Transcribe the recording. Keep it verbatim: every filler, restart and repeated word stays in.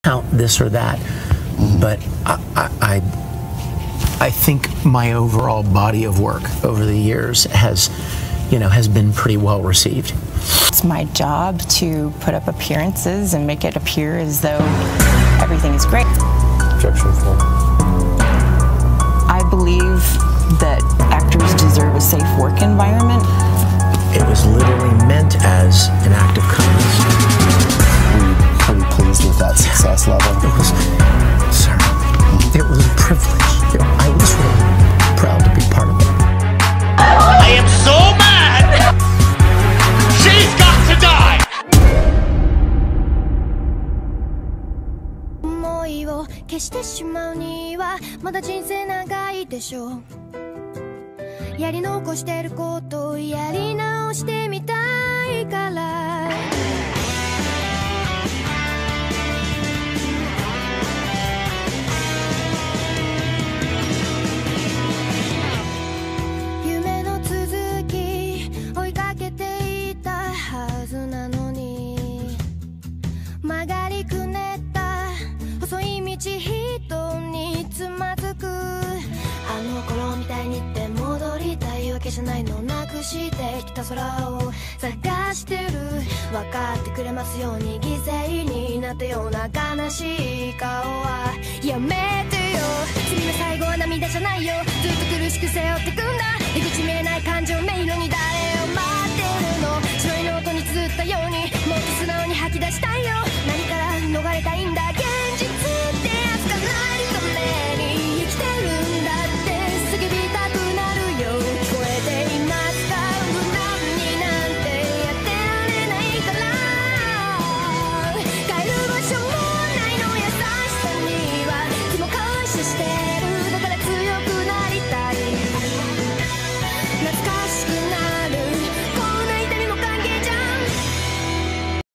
count this or that, mm-hmm. but I, I, I think my overall body of work over the years has, you know, has been pretty well received. It's my job to put up appearances and make it appear as though everything is great. Objection full. I believe that actors deserve a safe work environment. It was literally meant as an act of kindness. Are you pleased with that success level? It was, sir, it was a privilege. I was really proud to be part of it. I am so mad! She's got to die! 思いを消してしまうにはまだ人生長いでしょう。やり残してることをやり直してみたいから。夢の続き追いかけていたはずなのに、曲がりくねった細い道人につまずく。あの頃みたいにって戻りたいわけじゃないの。なくしてきた空を探してる。分かってくれますように犠牲になったような悲しい顔はやめてよ。罪の最後は涙じゃないよ。ずっと苦しく背負ってくんだ。出口見えない感情迷路に誰を待ってるの。白いノートに綴ったようにもっと素直に吐き出したいよ。何から逃れたいんだ。